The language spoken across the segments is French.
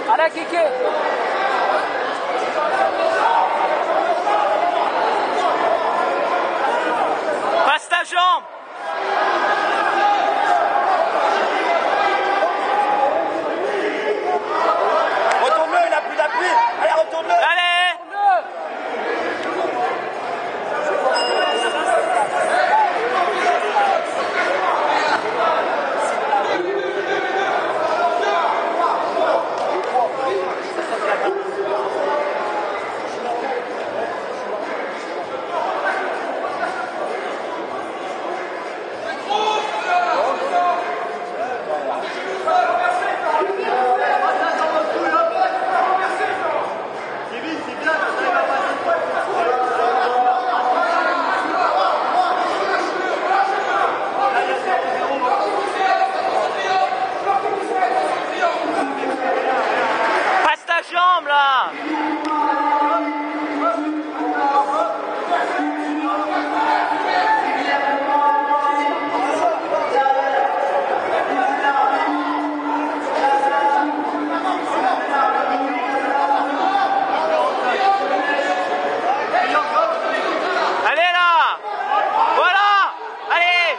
Allez, Kiki. Passe ta jambe. Retourne-le, il a plus d'appui. Allez, retourne-le. Allez. Passe ta jambe là. Allez là. Voilà. Allez.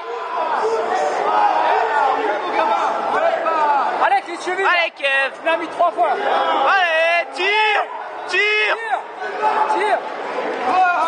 Allez, qui suivi. Allez Kev. Tu l'as mis 3 fois. Allez, tire. Tire. Tire. Tire.